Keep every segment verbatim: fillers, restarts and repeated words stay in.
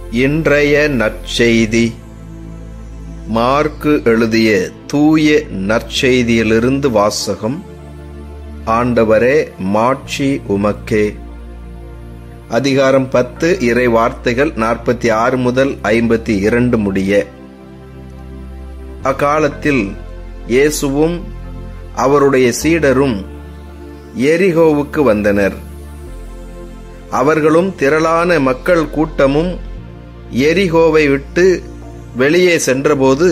இன்றைய நற்செய்தி மார்க்கு எழுதிய தூய நற்செய்தியிலிருந்து வாசகம். ஆண்டவரே, மாட்சி உமக்கே. அதிகாரம் பத்து, இறை வார்த்தைகள் நாற்பத்தி ஆறு முதல் ஐம்பத்தி இரண்டு முடிய. அக்காலத்தில் இயேசுவும் அவருடைய சீடரும் எரிகோவுக்கு வந்தனர். அவர்களும் திரளான மக்கள் கூட்டமும் எரிகோவை விட்டு வெளியே சென்றபோது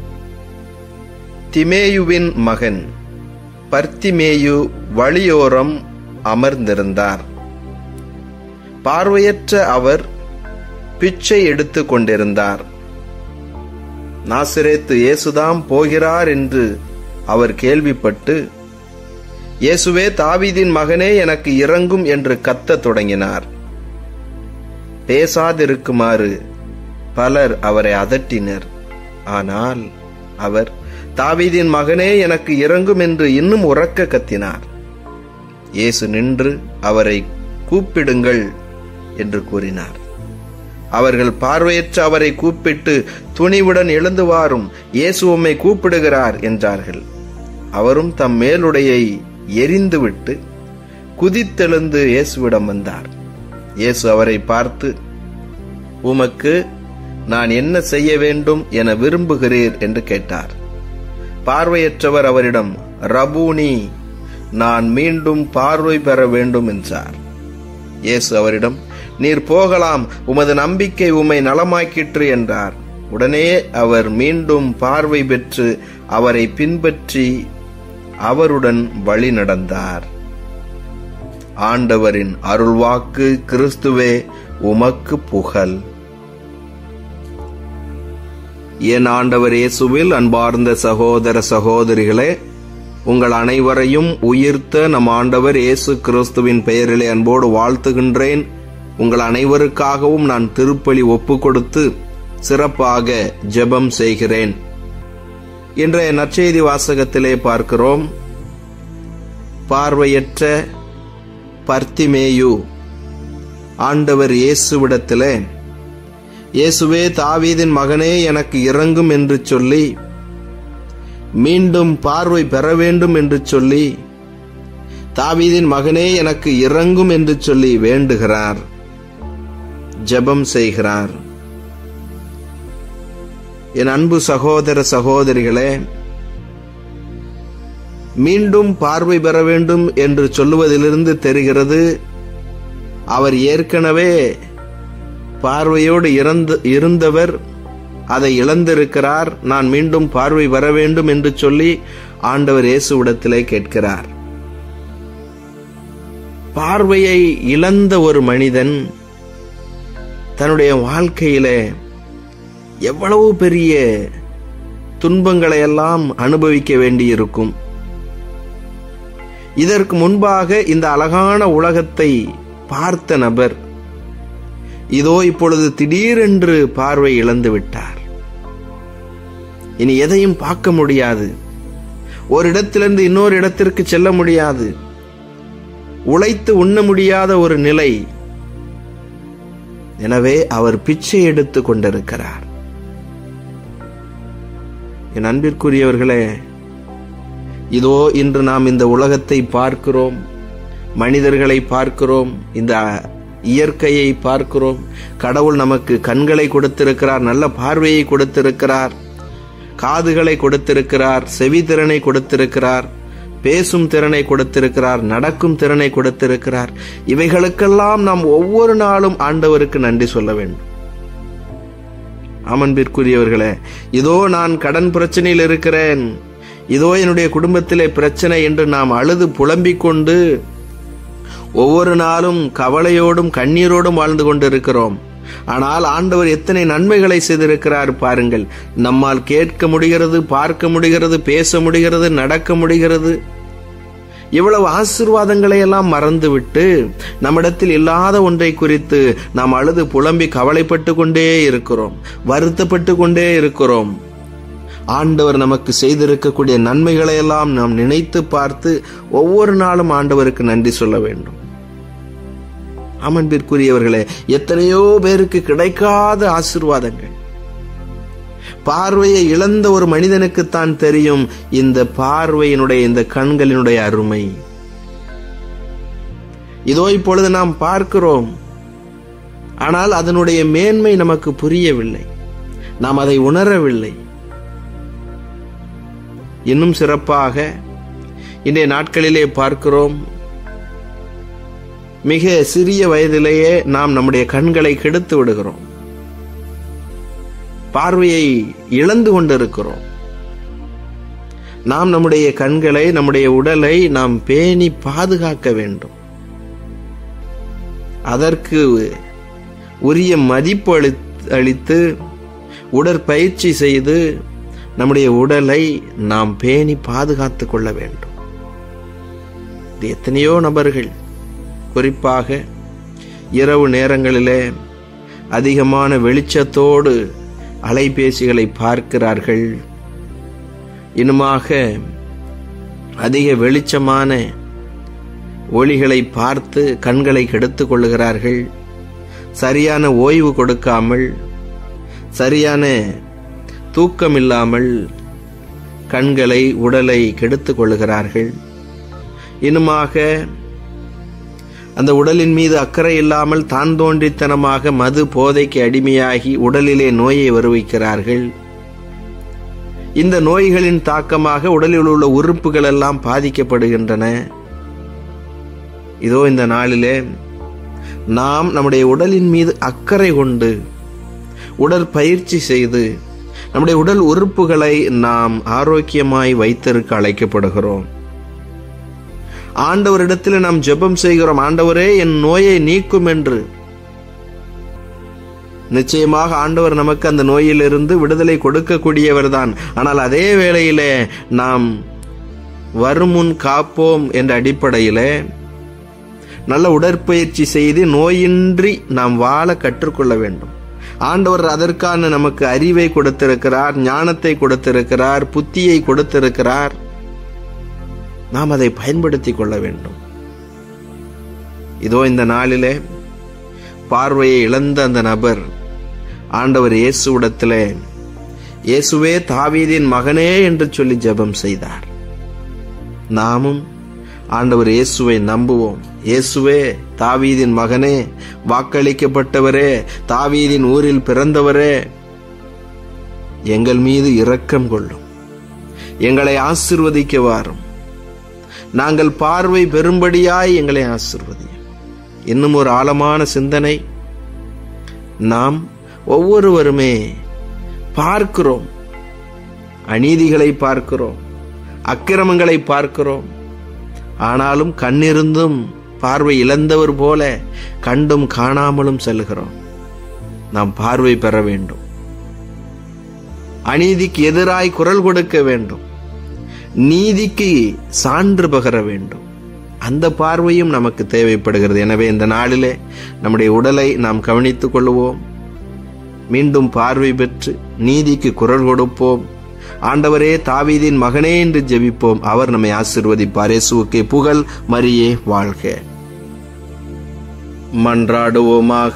திமேயுவின் மகன் பர்த்திமேயு வழியோரம் அமர்ந்திருந்தார். பார்வையற்ற அவர் பிச்சை எடுத்துக் கொண்டிருந்தார். நாசரேத்து இயேசுதாம் போகிறார் என்று அவர் கேள்விப்பட்டு, இயேசுவே, தாவீதின் மகனே, எனக்கு இரங்கும் என்று கத்தத் தொடங்கினார். பேசாதிருக்குமாறு பலர் அவரை அதட்டினர். ஆனால் அவர், தாவீதின் மகனே, எனக்கு இரங்கும் என்று இன்னும் உரக்க கத்தினார். இயேசு நின்று அவரை கூப்பிடுங்கள் என்று கூறினார். அவர்கள் பார்வையற்ற அவரை கூப்பிட்டு, துணிவுடன் எழுந்து வாரும், இயேசு உம்மை கூப்பிடுகிறார் என்றார்கள். அவரும் தம் மேலுடையை எரிந்துவிட்டு குதித்தெழுந்து இயேசுவிடம் வந்தார். இயேசு அவரை பார்த்து, உமக்கு நான் என்ன செய்ய வேண்டும் என விரும்புகிறீர் என்று கேட்டார். பார்வையற்றவர் அவரிடம், ரபூனி, நான் மீண்டும் பார்வை பெற வேண்டும் என்றார். இயேசு அவரிடம், நீர் போகலாம், உமது நம்பிக்கை உம்மை நலமாக்கிற்று என்றார். உடனே அவர் மீண்டும் பார்வை பெற்று அவரை பின்பற்றி அவருடன் வழி நடந்தார். ஆண்டவரின் அருள்வாக்கு. கிறிஸ்துவே, உமக்கு புகழ். என் ஆண்டவர் இயேசுவில் அன்பார்ந்த சகோதர சகோதரிகளே, உங்கள் அனைவரையும் உயிர்த்த நம் ஆண்டவர் இயேசு கிறிஸ்துவின் பெயரிலே அன்போடு வாழ்த்துகின்றேன். உங்கள் அனைவருக்காகவும் நான் திருப்பலி ஒப்பு கொடுத்து சிறப்பாக ஜெபம் செய்கிறேன். இன்றைய நற்செய்தி வாசகத்திலே பார்க்கிறோம், பார்வையற்ற பர்த்திமேயு ஆண்டவர் இயேசுவிடத்திலே, இயேசுவே, தாவீதின் மகனே, எனக்கு இரங்கும் என்று சொல்லி, மீண்டும் பார்வை பெற வேண்டும் என்று சொல்லி, தாவீதின் மகனே, எனக்கு இரங்கும் என்று சொல்லி வேண்டுகிறார், ஜெபம் செய்கிறார். என் அன்பு சகோதர சகோதரிகளே, மீண்டும் பார்வை பெற வேண்டும் என்று சொல்லுவதிலிருந்து தெரிகிறது, அவர் ஏற்கனவே பார்வையோடு இருந்தவர், அதை இழந்திருக்கிறார். நான் மீண்டும் பார்வை வர வேண்டும் என்று சொல்லி ஆண்டவர் இயேசுவிடத்திலே கேட்கிறார். பார்வையை இழந்த ஒரு மனிதன் தன்னுடைய வாழ்க்கையிலே எவ்வளவு பெரிய துன்பங்களை எல்லாம் அனுபவிக்க வேண்டியிருக்கும். இதற்கு முன்பாக இந்த அழகான உலகத்தை பார்த்த நபர் இதோ இப்பொழுது திடீரென்று பார்வை இழந்து விட்டார். இனி எதையும் பார்க்க முடியாது. ஒரு இடத்திலிருந்து இன்னொரு இடத்திற்கு செல்ல முடியாது. உழைத்து உண்ண முடியாத ஒரு நிலை. எனவே அவர் பிச்சை எடுத்துக் கொண்டிருக்கிறார். என் அன்பிற்குரியவர்களே, இதோ இன்று நாம் இந்த உலகத்தை பார்க்கிறோம், மனிதர்களை பார்க்கிறோம், இந்த இயற்கையை பார்க்கிறோம். கடவுள் நமக்கு கண்களை கொடுத்திருக்கிறார், நல்ல பார்வையை கொடுத்திருக்கிறார், காதுகளை கொடுத்திருக்கிறார், செவி திறனை கொடுத்திருக்கிறார், பேசும் திறனை கொடுத்திருக்கிறார், நடக்கும் திறனை கொடுத்திருக்கிறார். இவைகளுக்கெல்லாம் நாம் ஒவ்வொரு நாளும் ஆண்டவருக்கு நன்றி சொல்ல வேண்டும். அன்பிற்குரியவர்களே, இதோ நான் கடன் பிரச்சனையில் இருக்கிறேன், இதோ என்னுடைய குடும்பத்திலே பிரச்சனை என்று நாம் அழுது புலம்பிக் கொண்டு ஒவ்வொரு நாளும் கவலையோடும் கண்ணீரோடும் வாழ்ந்து கொண்டிருக்கிறோம். ஆனால் ஆண்டவர் எத்தனை நன்மைகளை செய்திருக்கிறார் பாருங்கள். நம்மால் கேட்க முடிகிறது, பார்க்க முடிகிறது, பேச முடிகிறது, நடக்க முடிகிறது. இவ்வளவு ஆசீர்வாதங்களை எல்லாம் மறந்துவிட்டு நம்மிடத்தில் இல்லாத ஒன்றை குறித்து நாம் அழுது புலம்பி கவலைப்பட்டு கொண்டே இருக்கிறோம், வருத்தப்பட்டு கொண்டே இருக்கிறோம். ஆண்டவர் நமக்கு செய்திருக்கக்கூடிய நன்மைகளை எல்லாம் நாம் நினைத்து பார்த்து ஒவ்வொரு நாளும் ஆண்டவருக்கு நன்றி சொல்ல வேண்டும். அன்பிற்குரியவர்களே, எத்தனையோ பேருக்கு கிடைக்காத ஆசீர்வாதங்கள். பார்வையை இழந்த ஒரு மனிதனுக்குத்தான் தெரியும் இந்த பார்வையினுடைய, இந்த கண்களினுடைய அருமை. இதோ இப்பொழுது நாம் பார்க்கிறோம், ஆனால் அதனுடைய மேன்மை நமக்கு புரியவில்லை, நாம் அதை உணரவில்லை. இன்னும் சிறப்பாக இன்றைய நாட்களிலே பார்க்கிறோம், மிக சிறிய வயதிலேயே நாம் நம்முடைய கண்களை கெடுத்து விடுகிறோம், பார்வையை இழந்து கொண்டிருக்கிறோம். நாம் நம்முடைய கண்களை, நம்முடைய உடலை நாம் பேணி பாதுகாக்க வேண்டும். அதற்கு உரிய மதிப்பு அளித்து உடற்பயிற்சி செய்து நம்முடைய உடலை நாம் பேணி பாதுகாத்துக் கொள்ள வேண்டும். எத்தனையோ நபர்கள் குறிப்பாக இரவு நேரங்களிலே அதிகமான வெளிச்சத்தோடு அலைபேசிகளை பார்க்கிறார்கள். இன்னுமாக அதிக வெளிச்சமான ஒளிகளை பார்த்து கண்களை கெடுத்துக் கொள்ளுகிறார்கள். சரியான ஓய்வு கொடுக்காமல், சரியான தூக்கம் இல்லாமல் கண்களை, உடலை கெடுத்துக் கொள்ளுகிறார்கள். இன்னுமாக அந்த உடலின் மீது அக்கறை இல்லாமல் தான் தோன்றித்தனமாக மது போதைக்கு அடிமையாகி உடலிலே நோயை வருவிக்கிறார்கள். இந்த நோய்களின் தாக்கமாக உடலில் உள்ள உறுப்புகள் எல்லாம் பாதிக்கப்படுகின்றன. இதோ இந்த நாளிலே நாம் நம்முடைய உடலின் மீது அக்கறை கொண்டு உடற்பயிற்சி செய்து நம்முடைய உடல் உறுப்புகளை நாம் ஆரோக்கியமாய் வைத்திருக்க அழைக்கப்படுகிறோம். ஆண்டவரிடத்தில் நாம் ஜெபம் செய்கிறோம், ஆண்டவரே என் நோயை நீக்கும் என்று. நிச்சயமாக ஆண்டவர் நமக்கு அந்த நோயிலிருந்து விடுதலை கொடுக்கக்கூடியவர் தான். ஆனால் அதே வேளையிலே நாம் வருமுன் காப்போம் என்ற அடிப்படையிலே நல்ல உடற்பயிற்சி செய்து நோயின்றி நாம் வாழ கற்றுக்கொள்ள வேண்டும். ஆண்டவர் அதற்கான நமக்கு அறிவை கொடுத்திருக்கிறார், ஞானத்தை கொடுத்திருக்கிறார், புத்தியை கொடுத்திருக்கிறார். நாம் அதை பயன்படுத்திக் கொள்ள வேண்டும். இதோ இந்த நாளிலே பார்வையை இழந்த அந்த நபர் ஆண்டவர் இயேசுவிடத்திலே, இயேசுவே தாவீதின் மகனே என்று சொல்லி ஜெபம் செய்தார். நாமும் ஆண்டவர் இயேசுவை நம்புவோம். இயேசுவே தாவீதின் மகனே, வாக்களிக்கப்பட்டவரே, தாவீதின் ஊரில் பிறந்தவரே, எங்கள் மீது இரக்கம் கொள்ளும், எங்களை ஆசீர்வதிக்க வாரும், நாங்கள் பார்வை பெறும்படியாய் எங்களை ஆசீர்வதியும். இன்னும் ஒரு ஆழமான சிந்தனை, நாம் ஒவ்வொருவருமே பார்க்கிறோம், அநீதிகளை பார்க்கிறோம், அக்கிரமங்களை பார்க்கிறோம். ஆனாலும் கண்ணிருந்தும் பார்வை இழந்தவர் போல கண்டும் காணாமலும் செல்கிறோம். நாம் பார்வை பெற வேண்டும், அநீதிக்கு எதிராய் குரல் கொடுக்க வேண்டும், நீதிக்கு சான்று பகர வேண்டும். அந்த பார்வையும் நமக்கு தேவைப்படுகிறது. எனவே இந்த நாளிலே நம்முடைய உடலை நாம் கவனித்துக் கொள்வோம், மீண்டும் பார்வை பெற்று நீதிக்கு குரல் கொடுப்போம். ஆண்டவரே தாவீதின் மகனே என்று ஜெபிப்போம். அவர் நம்மை ஆசீர்வதிப்பார். இயேசுவுக்கே புகழ், மரியே வாழ்க. மன்றாடுவோமாக.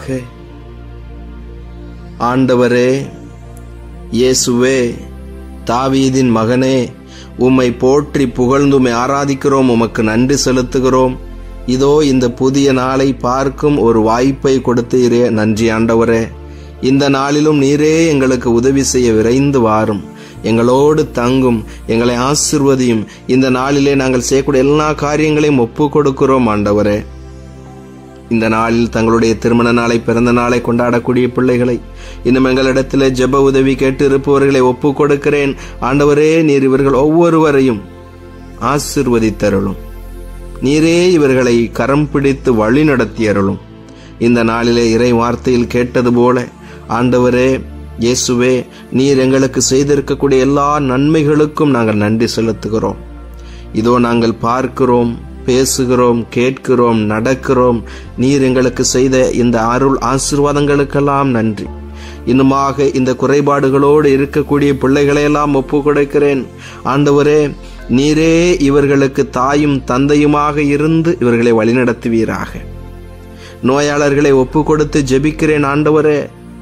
ஆண்டவரே இயேசுவே தாவீதின் மகனே, உம்மை போற்றி புகழ்ந்து உம்மை ஆராதிக்கிறோம், உமக்கு நன்றி செலுத்துகிறோம். இதோ இந்த புதிய நாளை பார்க்கும் ஒரு வாய்ப்பை கொடுத்தீரே, நன்றி ஆண்டவரே. இந்த நாளிலும் நீரே எங்களுக்கு உதவி செய்ய விரைந்து வாரும், எங்களோடு தங்கும், எங்களை ஆசீர்வதியும். இந்த நாளிலே நாங்கள் செய்யக்கூடிய எல்லா காரியங்களையும் ஒப்பு கொடுக்கிறோம் ஆண்டவரே. இந்த நாளில் தங்களுடைய திருமண நாளை, பிறந்த நாளை கொண்டாடக்கூடிய பிள்ளைகளை, இன்னும் எங்களிடத்திலே ஜெப உதவி கேட்டு இருப்பவர்களை ஒப்பு கொடுக்கிறேன் ஆண்டவரே. நீர் இவர்கள் ஒவ்வொருவரையும் ஆசீர்வதித்தருளும், நீரே இவர்களை கரம் பிடித்து வழி நடத்தியருளும். இந்த நாளிலே இறை வார்த்தையில் கேட்டது போல ஆண்டவரே இயேசுவே, நீர் எங்களுக்கு செய்திருக்கக்கூடிய எல்லா நன்மைகளுக்கும் நாங்கள் நன்றி செலுத்துகிறோம். இதோ நாங்கள் பார்க்கிறோம், பேசுகிறோம், கேட்கிறோம், நடக்கிறோம். நீர் எங்களுக்கு செய்த இந்த அருள் ஆசீர்வாதங்களுக்கெல்லாம் நன்றி. இன்னுமாக இந்த குறைபாடுகளோடு இருக்கக்கூடிய பிள்ளைகளையெல்லாம் ஒப்பு கொடுக்கிறேன் ஆண்டவரே. நீரே இவர்களுக்கு தாயும் தந்தையுமாக இருந்து இவர்களை வழிநடத்துவீராக. நோயாளர்களை ஒப்பு கொடுத்து ஜெபிக்கிறேன் ஆண்டவரே.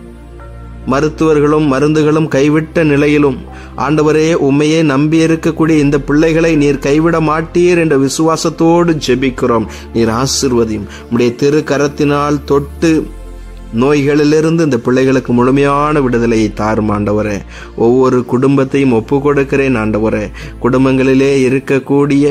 மருத்துவர்களும் மருந்துகளும் கைவிட்ட நிலையிலும் ஆண்டவரே உம்மையே நம்பி இருக்கக்கூடிய இந்த பிள்ளைகளை நீர் கைவிட மாட்டீர் என்ற விசுவாசத்தோடு ஜெபிக்கிறோம். நீர் ஆசீர்வதியும். உம்முடைய திரு கரத்தினால் தொட்டு நோய்களிலிருந்து இந்த பிள்ளைகளுக்கு முழுமையான விடுதலையை தாரும் ஆண்டவரே. ஒவ்வொரு குடும்பத்தையும் ஒப்பு கொடுக்கிறேன் ஆண்டவரே. குடும்பங்களிலே இருக்கக்கூடிய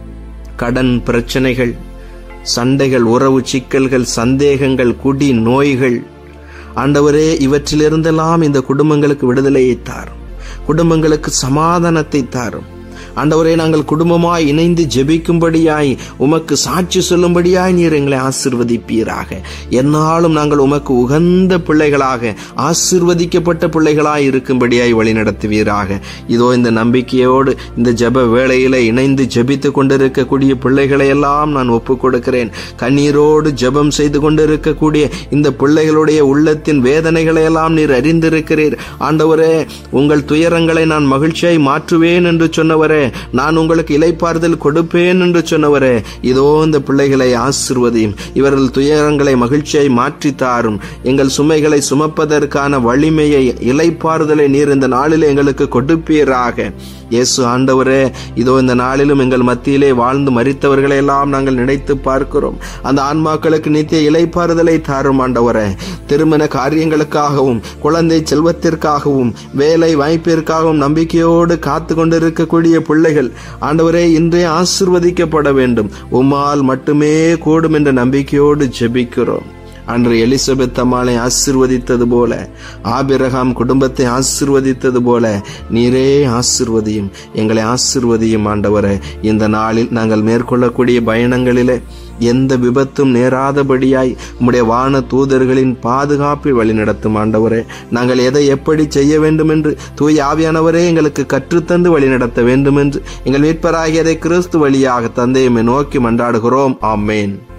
கடன் பிரச்சனைகள், சண்டைகள், உறவு சிக்கல்கள், சந்தேகங்கள், குடி நோய்கள் ஆண்டவரே, இவற்றிலிருந்தெல்லாம் இந்த குடும்பங்களுக்கு விடுதலையை தாரும். குடும்பங்களுக்கு சமாதானத்தை தாரும் ஆண்டவரே. நாங்கள் குடும்பமாய் இணைந்து ஜெபிக்கும்படியாய், உமக்கு சாட்சி சொல்லும்படியாய் நீர் எங்களை ஆசீர்வதிப்பீராக. என்னாலும் நாங்கள் உமக்கு உகந்த பிள்ளைகளாக, ஆசீர்வதிக்கப்பட்ட பிள்ளைகளாய் இருக்கும்படியாய் வழி நடத்துவீராக. இதோ இந்த நம்பிக்கையோடு இந்த ஜெப வேளையில இணைந்து ஜெபித்து கொண்டிருக்கக்கூடிய பிள்ளைகளை எல்லாம் நான் ஒப்புக் கொடுக்கிறேன். கண்ணீரோடு ஜெபம் செய்து கொண்டிருக்கக்கூடிய இந்த பிள்ளைகளுடைய உள்ளத்தின் வேதனைகளை எல்லாம் நீர் அறிந்திருக்கிறீர் ஆண்டவரே. உங்கள் துயரங்களை நான் மகிழ்ச்சியாய் மாற்றுவேன் என்று சொன்னவரே, நான் உங்களுக்கு இளைப்பாறுதல் கொடுப்பேன் என்று சொன்னவரே, இதோ இந்த பிள்ளைகளை ஆசீர்வதியும். இவர்கள் துயரங்களை மகிழ்ச்சியை மாற்றி தாரும். எங்கள் சுமைகளை சுமப்பதற்கான வலிமையை, இளைப்பாறுதலை நீர் இந்த நாளிலே எங்களுக்கு கொடுப்பீராக. இயேசு ஆண்டவரே, இதோ இந்த நாளிலும் எங்கள் மத்தியிலே வாழ்ந்து மரித்தவர்களை எல்லாம் நாங்கள் நினைத்து பார்க்கிறோம். அந்த ஆன்மாக்களுக்கு நித்திய இளைப்பாறுதலை தாரும் ஆண்டவரே. திருமண காரியங்களுக்காகவும், குழந்தை செல்வத்திற்காகவும், வேலை வாய்ப்பிற்காகவும் நம்பிக்கையோடு காத்து கொண்டிருக்கக்கூடிய பிள்ளைகள் ஆண்டவரே இன்றே ஆசீர்வதிக்கப்பட வேண்டும். உம்மால் மட்டுமே கூடும் என்ற நம்பிக்கையோடு ஜெபிக்கிறோம். அன்று எலிசபெத் அம்மாளை ஆசீர்வதித்தது போல, ஆபிரகாம் குடும்பத்தை ஆசீர்வதித்தது போல நீரே ஆசீர்வதியும், எங்களை ஆசீர்வதியும் ஆண்டவரே. இந்த நாளில் நாங்கள் மேற்கொள்ளக்கூடிய பயணங்களிலே எந்த விபத்தும் நேராதபடியாய் உம்முடைய வான தூதர்களின் பாதுகாப்பில் வழி நடத்தும் ஆண்டவரே. நாங்கள் எதை எப்படி செய்ய வேண்டும் என்று தூய ஆவியானவரே எங்களுக்கு கற்றுத்தந்து வழி நடத்த வேண்டும் என்று எங்கள் மீட்பராகியதை கிறிஸ்து வழியாக தந்தையை நோக்கி மன்றாடுகிறோம். ஆமேன்.